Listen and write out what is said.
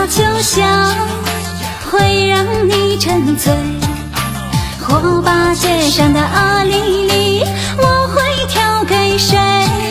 酒香会让你沉醉，火把街上的阿丽丽，我会挑给谁？